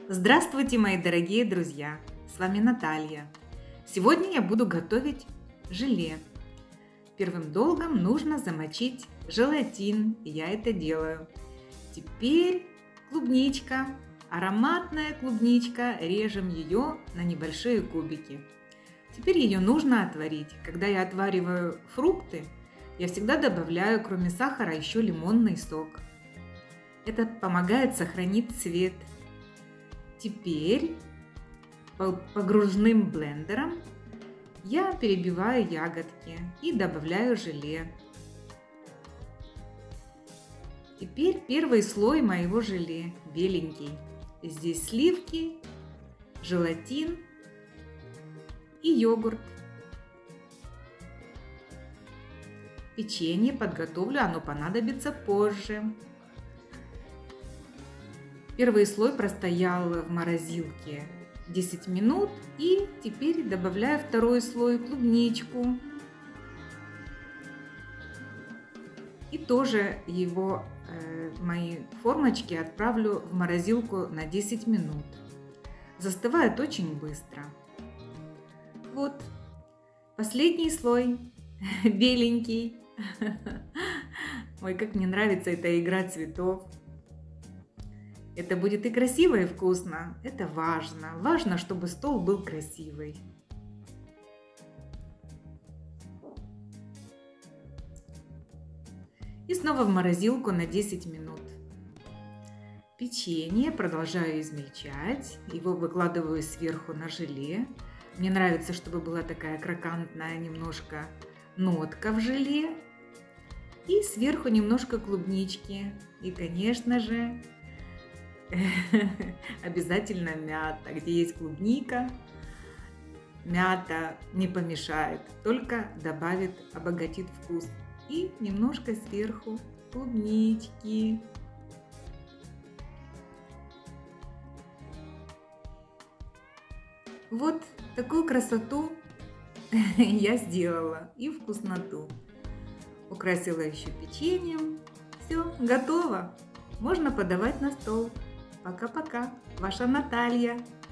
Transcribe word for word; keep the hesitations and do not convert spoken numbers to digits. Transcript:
Здравствуйте, мои дорогие друзья! С вами Наталья. Сегодня я буду готовить желе. Первым долгом нужно замочить желатин, и я это делаю. Теперь клубничка, ароматная клубничка, режем ее на небольшие кубики. Теперь ее нужно отварить. Когда я отвариваю фрукты, я всегда добавляю, кроме сахара, еще лимонный сок. Это помогает сохранить цвет. Теперь погружным блендером я перебиваю ягодки и добавляю желе. Теперь первый слой моего желе, беленький. Здесь сливки, желатин и йогурт. Печенье подготовлю, оно понадобится позже. Первый слой простоял в морозилке десять минут, и теперь добавляю второй слой, клубничку. И тоже его, э, мои формочки отправлю в морозилку на десять минут. Застывает очень быстро. Вот, последний слой, беленький. Ой, как мне нравится эта игра цветов. Это будет и красиво, и вкусно. Это важно. Важно, чтобы стол был красивый. И снова в морозилку на десять минут. Печенье продолжаю измельчать. Его выкладываю сверху на желе. Мне нравится, чтобы была такая крокантная немножко нотка в желе. И сверху немножко клубнички. И, конечно же, обязательно мята. Где есть клубника, мята не помешает, только добавит, обогатит вкус. И немножко сверху клубнички. Вот такую красоту я сделала и вкусноту. Украсила еще печеньем. Все, готово. Можно подавать на стол. Пока-пока, ваша Наталья.